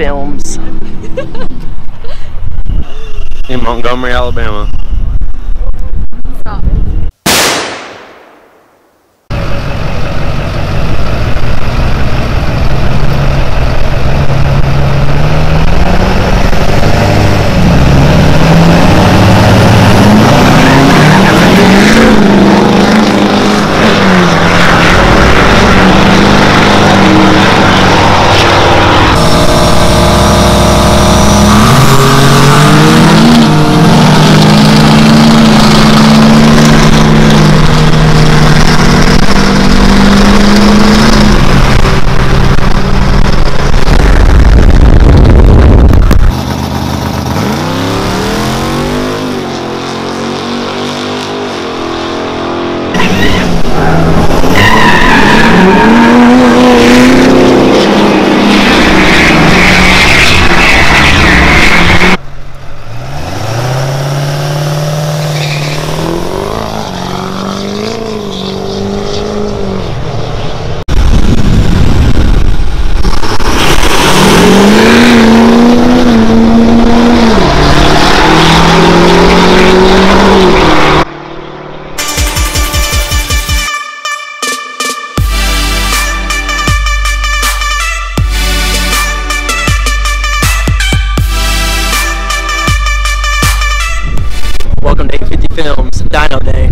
Films. In Montgomery, Alabama. Stop. Welcome to 850 Films, Dino Day.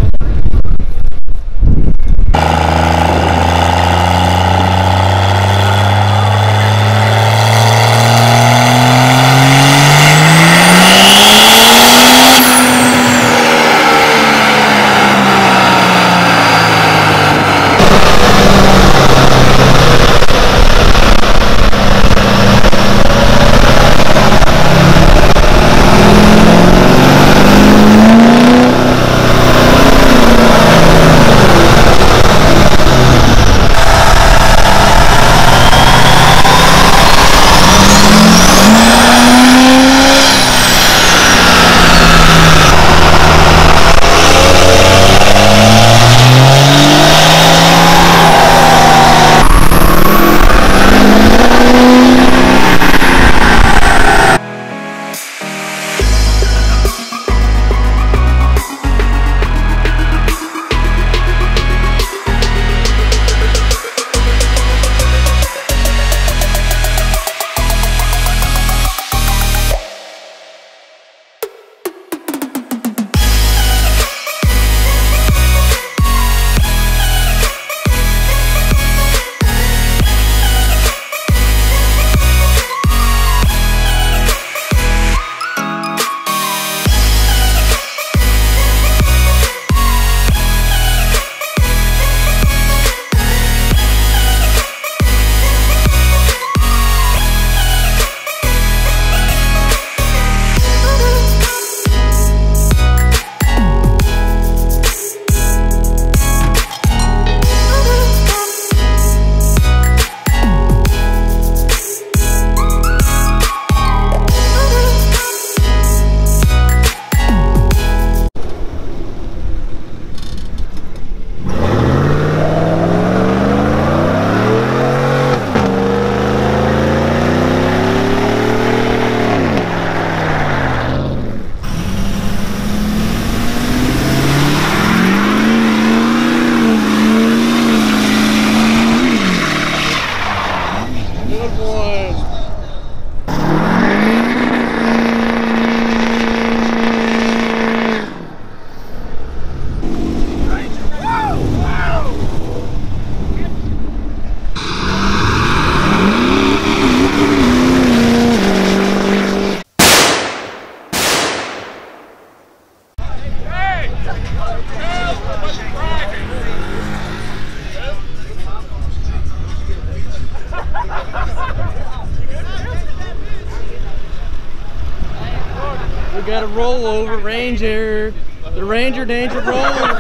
We got a rollover, Ranger. The Ranger Danger roller.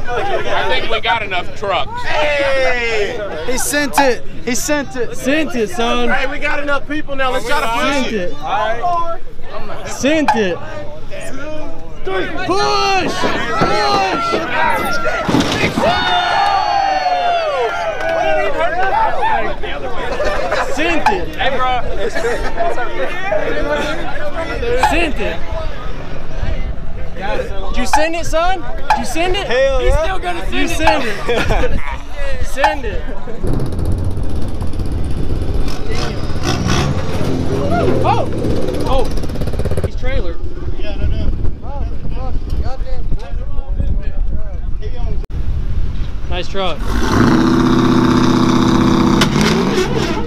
I think we got enough trucks. Hey! He sent it. He sent it. Sent it, son. Hey, we got enough people now. Let's try to push Sent it. it. Sent it. Push! Push! Sent it. Hey, bro. Sent it. Did you send it, son? Did you send it? Hell He's yeah. still gonna send it. You send it. Send it. Oh! Oh! He's trailer. Nice truck.